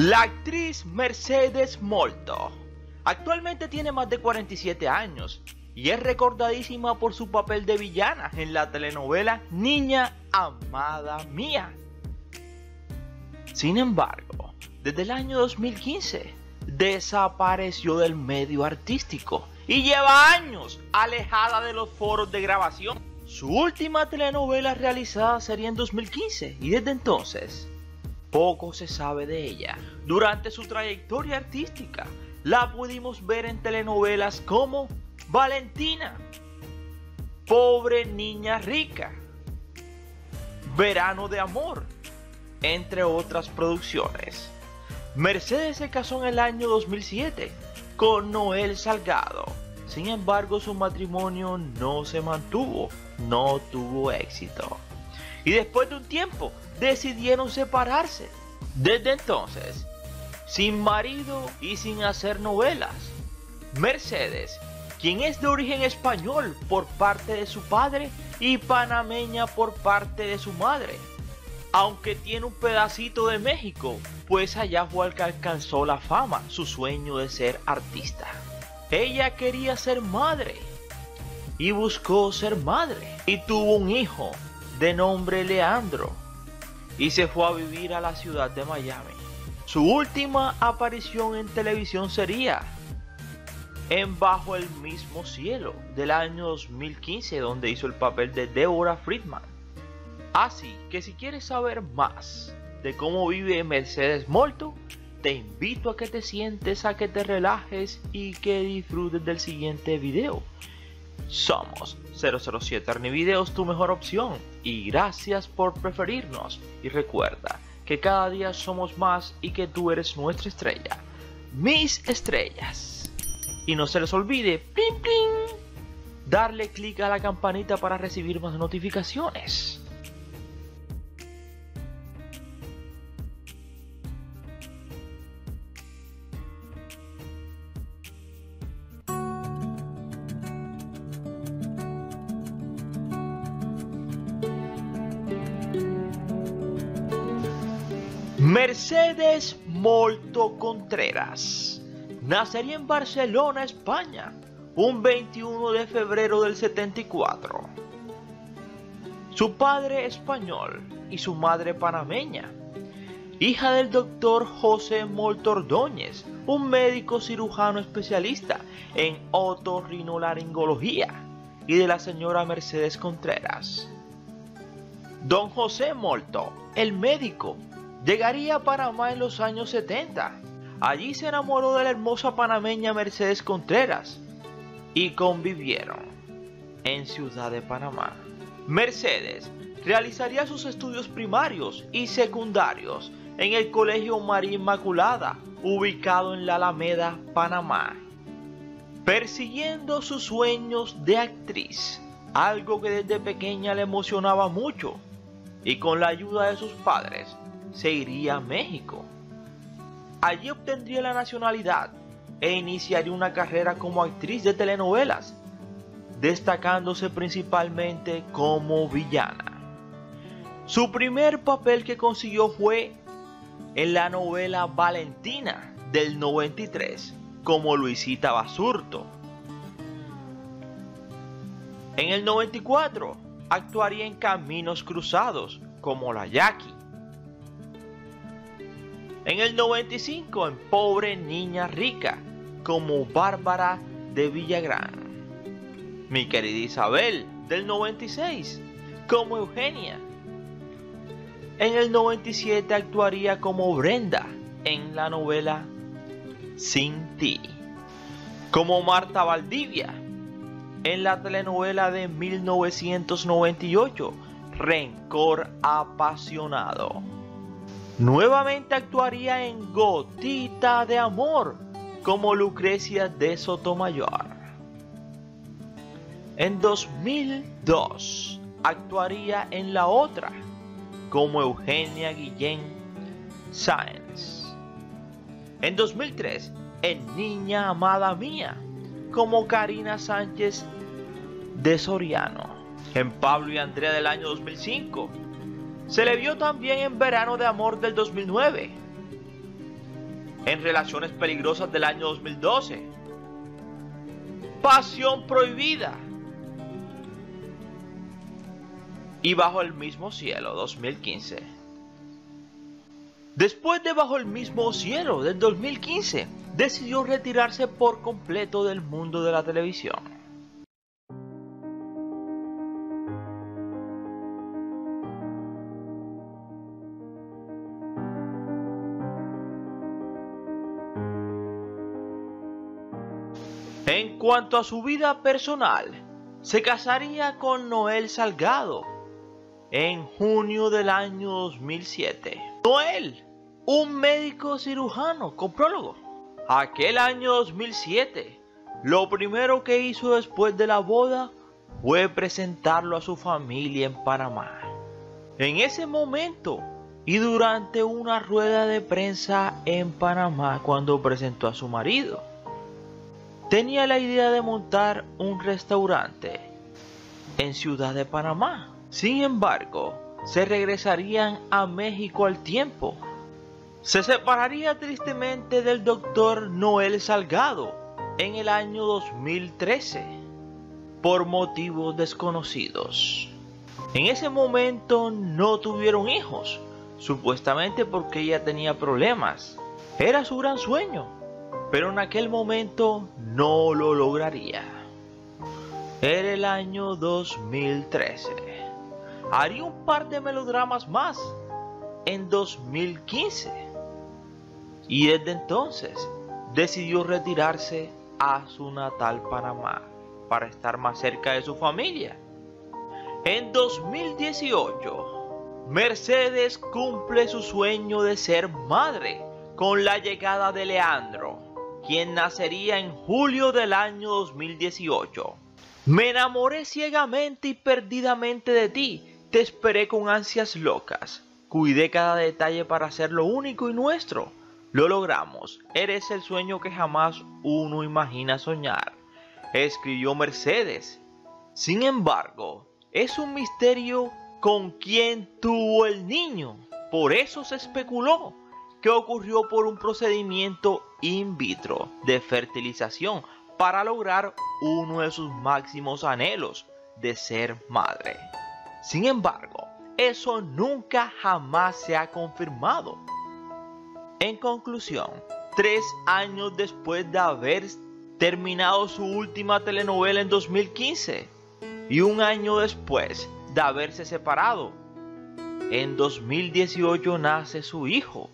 La actriz Mercedes Molto actualmente tiene más de 47 años y es recordadísima por su papel de villana en la telenovela Niña Amada Mía. Sin embargo, desde el año 2015 desapareció del medio artístico y lleva años alejada de los foros de grabación. Su última telenovela realizada sería en 2015 y desde entonces poco se sabe de ella. Durante su trayectoria artística la pudimos ver en telenovelas como Valentina, Pobre Niña Rica, Verano de Amor, entre otras producciones. Mercedes se casó en el año 2007 con Noel Salgado. Sin embargo, su matrimonio no se mantuvo, no tuvo éxito. Y después de un tiempo decidieron separarse. Desde entonces, sin marido y sin hacer novelas, Mercedes, quien es de origen español por parte de su padre y panameña por parte de su madre, aunque tiene un pedacito de México, pues allá fue al que alcanzó la fama, su sueño de ser artista. Ella quería ser madre y buscó ser madre y tuvo un hijo de nombre Leandro y se fue a vivir a la ciudad de Miami. Su última aparición en televisión sería en Bajo el Mismo Cielo del año 2015, donde hizo el papel de Deborah Friedman. Así que si quieres saber más de cómo vive Mercedes Molto, te invito a que te sientes, a que te relajes y que disfrutes del siguiente video. Somos 007 Arnivideos, tu mejor opción, y gracias por preferirnos. Y recuerda que cada día somos más y que tú eres nuestra estrella, mis estrellas. Y no se les olvide, pling pling, darle clic a la campanita para recibir más notificaciones. Mercedes Molto Contreras nacería en Barcelona, España, un 21 de febrero del 74. Su padre español y su madre panameña. Hija del doctor José Molto Ordóñez, un médico cirujano especialista en otorrinolaringología, y de la señora Mercedes Contreras. Don José Molto, el médico, llegaría a Panamá en los años 70. Allí se enamoró de la hermosa panameña Mercedes Contreras y convivieron en Ciudad de Panamá. Mercedes realizaría sus estudios primarios y secundarios en el Colegio María Inmaculada, ubicado en la Alameda, Panamá, persiguiendo sus sueños de actriz, algo que desde pequeña le emocionaba mucho, y con la ayuda de sus padres se iría a México. Allí obtendría la nacionalidad e iniciaría una carrera como actriz de telenovelas, destacándose principalmente como villana. Su primer papel que consiguió fue en la novela Valentina del 93 como Luisita Basurto. En el 94 actuaría en Caminos Cruzados como la Jackie. En el 95 en Pobre Niña Rica como Bárbara de Villagrán. Mi querida Isabel del 96 como Eugenia. En el 97 actuaría como Brenda en la novela Sin Ti. Como Marta Valdivia en la telenovela de 1998 Rencor Apasionado. Nuevamente actuaría en Gotita de Amor como Lucrecia de Sotomayor. En 2002 actuaría en La Otra como Eugenia Guillén Sáenz. En 2003 en Niña Amada Mía como Karina Sánchez de Soriano. En Pablo y Andrea del año 2005. Se le vio también en Verano de Amor del 2009. en Relaciones Peligrosas del año 2012, Pasión Prohibida y Bajo el Mismo Cielo 2015. Después de Bajo el Mismo Cielo del 2015, decidió retirarse por completo del mundo de la televisión. En cuanto a su vida personal, se casaría con Noel Salgado en junio del año 2007. Noel, un médico cirujano comprólogo. Aquel año 2007, lo primero que hizo después de la boda fue presentarlo a su familia en Panamá. En ese momento y durante una rueda de prensa en Panamá cuando presentó a su marido, tenía la idea de montar un restaurante en Ciudad de Panamá. Sin embargo, se regresarían a México al tiempo. Se separaría tristemente del doctor Noel Salgado en el año 2013 por motivos desconocidos. En ese momento no tuvieron hijos, supuestamente porque ella tenía problemas. Era su gran sueño, pero en aquel momento no lo lograría. Era el año 2013. Haría un par de melodramas más en 2015. Y desde entonces decidió retirarse a su natal Panamá para estar más cerca de su familia. En 2018, Mercedes cumple su sueño de ser madre con la llegada de Leandro, quien nacería en julio del año 2018. Me enamoré ciegamente y perdidamente de ti, te esperé con ansias locas, cuidé cada detalle para hacerlo único y nuestro. Lo logramos, eres el sueño que jamás uno imagina soñar, escribió Mercedes. Sin embargo, es un misterio con quién tuvo el niño, por eso se especuló que ocurrió por un procedimiento in vitro de fertilización para lograr uno de sus máximos anhelos de ser madre. Sin embargo, eso nunca jamás se ha confirmado. En conclusión, 3 años después de haber terminado su última telenovela en 2015 y 1 año después de haberse separado, en 2018 nace su hijo.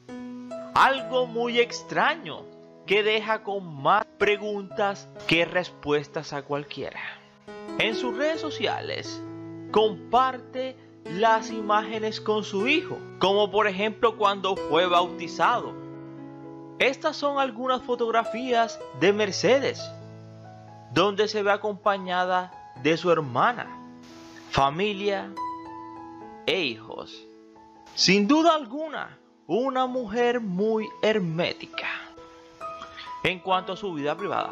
Algo muy extraño que deja con más preguntas que respuestas a cualquiera. En sus redes sociales comparte las imágenes con su hijo, como por ejemplo cuando fue bautizado. Estas son algunas fotografías de Mercedes, donde se ve acompañada de su hermana, familia e hijos. Sin duda alguna, una mujer muy hermética en cuanto a su vida privada.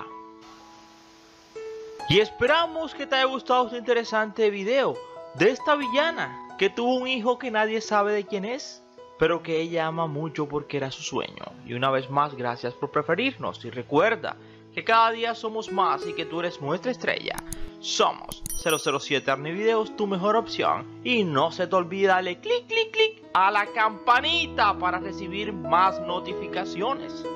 Y esperamos que te haya gustado este interesante video de esta villana que tuvo un hijo que nadie sabe de quién es, pero que ella ama mucho porque era su sueño. Y una vez más, gracias por preferirnos. Y recuerda que cada día somos más y que tú eres nuestra estrella. Somos 007 Arnie Videos, tu mejor opción. Y no se te olvide darle clic, clic, clic a la campanita para recibir más notificaciones.